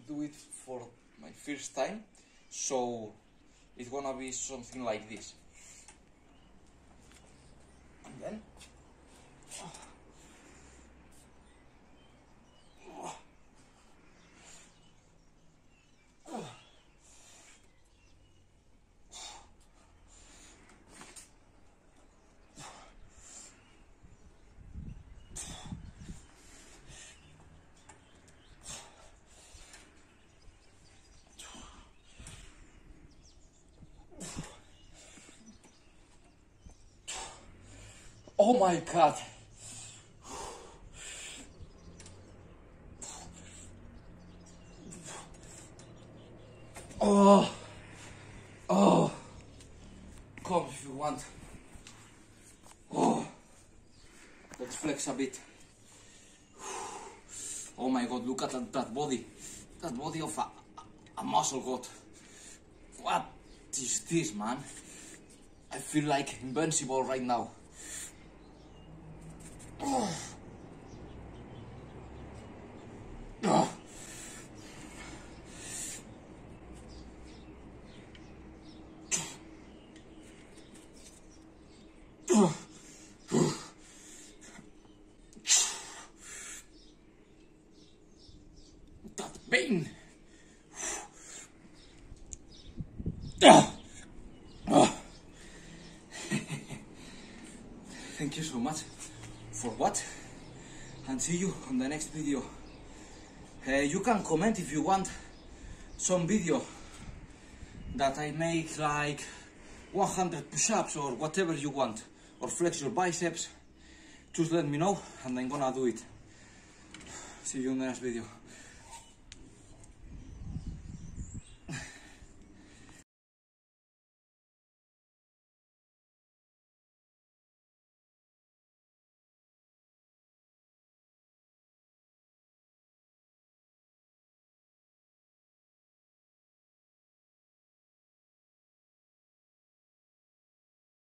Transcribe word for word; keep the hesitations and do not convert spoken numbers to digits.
do it for my first time, so it's gonna be something like this. And then oh my god. Oh, oh, come if you want. Oh, let's flex a bit. Oh my god, look at that, that body. That body of a, a muscle god. What is this, man? I feel like invincible right now. Oh. Oh. That pain. Thank you so much for what, and see you on the next video. Uh, you can comment if you want some video that I make like one hundred push-ups or whatever you want, or flex your biceps. Just let me know and I'm gonna do it. See you in the next video.